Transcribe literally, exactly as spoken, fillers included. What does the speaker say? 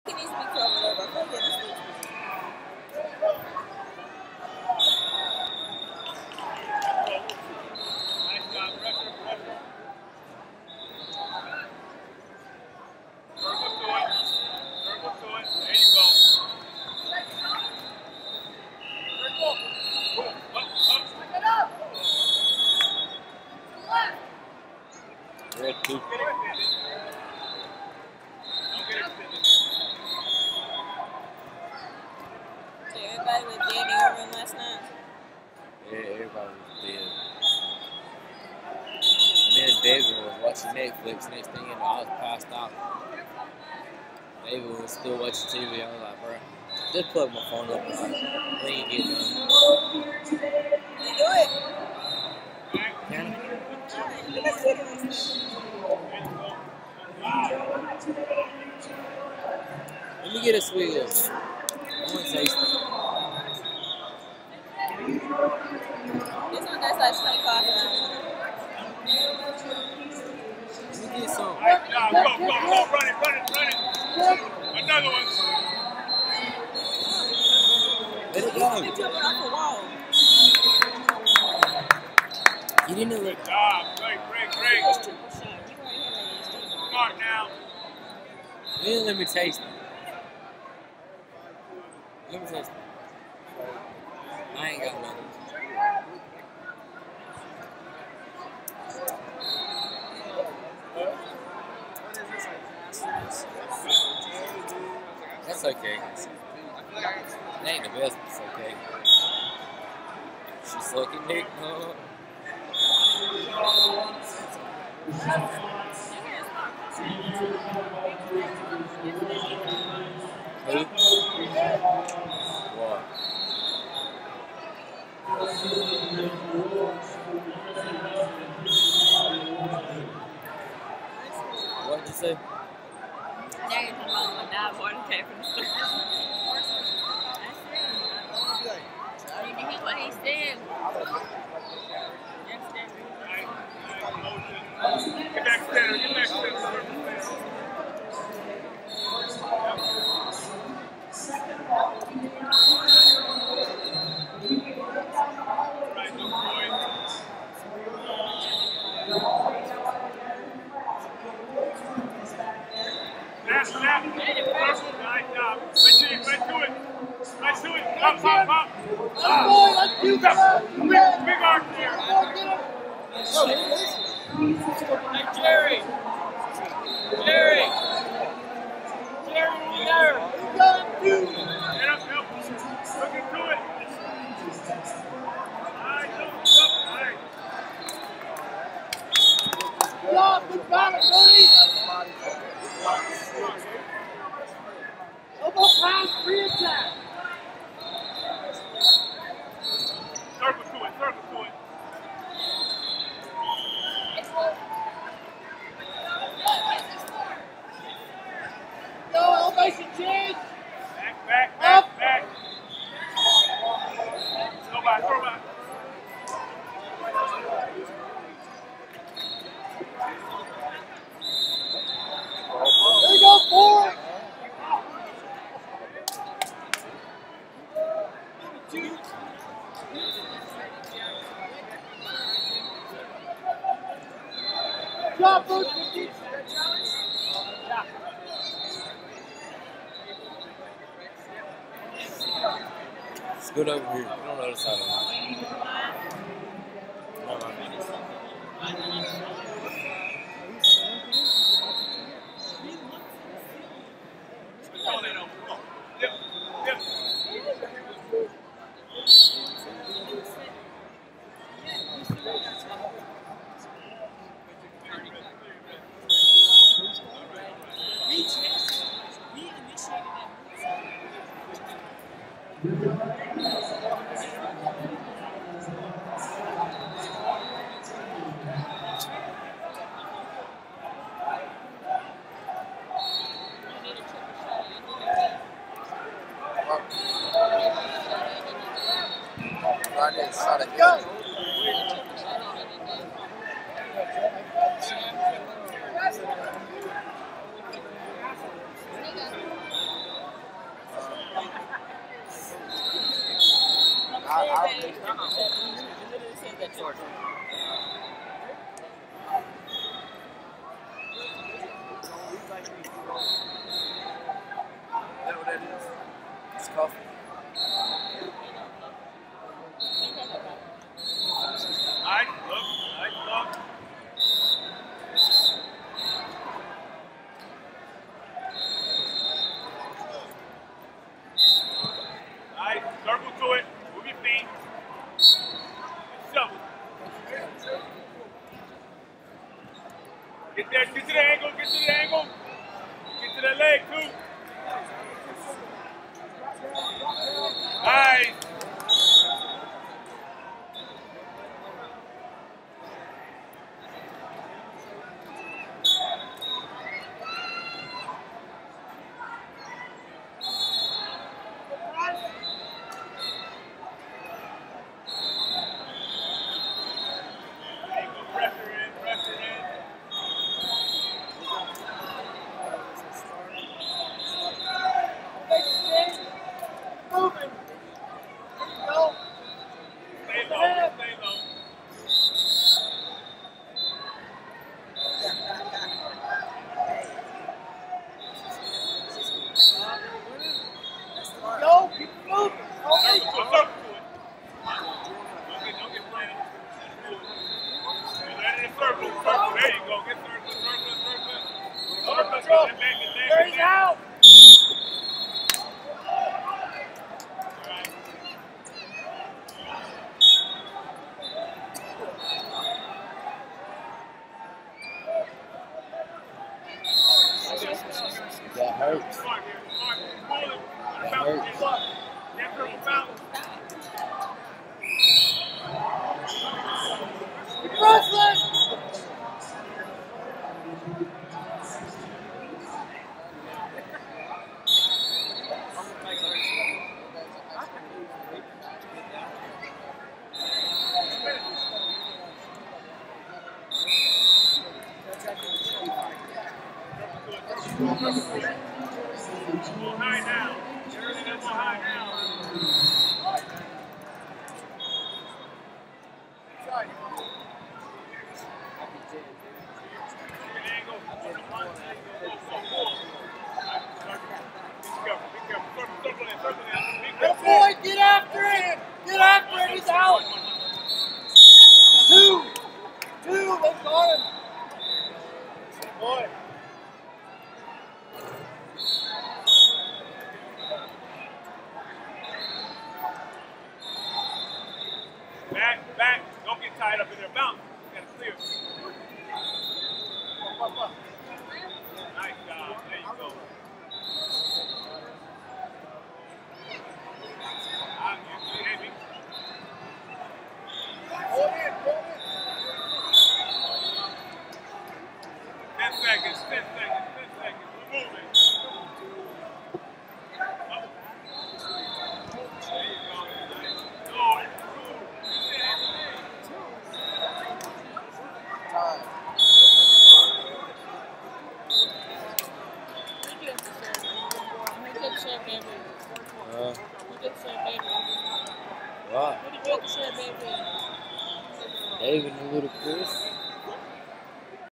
He needs to be covered up. I feel like this needs to be. Red two. Everybody was dead in your room last night? Yeah, everybody was dead. Me and David was watching Netflix. Next thing you know, I was passed out. David was still watching T V. I was like, bro, just plug my phone up when you get done. You do it. Can I? Let me get a sweet one. I want to taste it. This one tastes like straight coffee. Let me get some. Nice job. Go, go, go. Run it, run it, run it. Another one. Let it go. You took it off the wall. You didn't look. Good job. Great, great, great. Smart now. You didn't let me taste it. Let me taste it. I ain't got nothing. That's okay. It ain't the best, but it's okay. She's sucking dick, huh? Who? What? What did you say? Now you're talking about my dad water came from the store. Did you hear what he said? Get back center, get back center. Right, good boy. Snap, snap. Nice job. Right to it, right to it. Right to it. Up, up, up. Up. You go. Big, big arc there. Hey, Jerry. Jerry. Jerry, you there? Get up, help. Look into it. All right, go, go. All right. Stop the battle, buddy! Elbow pass, free attack! Circle to it, circle to it. No elevation change! Back, back, back, Up. back. Throw back, throw back. There you go, four! Drop boot! Scoot over here. Get on the other side of it. Call that over. Come on. Yep, yep. Right there, shot it. Go! say that he literally said that Georgia. Is that what that is? It's coffee. Nice look. Nice look. Nice. Circle to it. Move your feet. Shovel. Get there. Get to the angle. Get to the angle. Get to the leg, too. Nice. Pressure in, pressure in. Moving. There you go. Stay low, stay low. Go. Keep moving. Okay. Circle to it, circle to it. Don't get, don't get planted. You're ready to circle, circle. There you go. Get circle, circle, circle. Circle, get that back, get that There he's back. out. That hurts. Smart here, smart. Pull it. That Bounce hurts. it. That circle bounce. Keep wrestling. More high now. Everything that's more high now. Good angle. Be careful, be careful. Circle, circle in, circle in. Be Good careful. boy. Get after it. Get after it. He's out. Two. Two. Let's guard him. Good boy. Back, back. Don't get tied up in their bounce. You gotta clear. Nice job. There you go. Ah, you hit me. Hold in. Hold in. Ten seconds, ten seconds, ten seconds. We're moving. Up. There you go. Go. Time. He gets the shirt, he gets the shirt, baby. Uh, He gets the shirt, baby. what? What do you get the shirt, baby? David and Little Chris.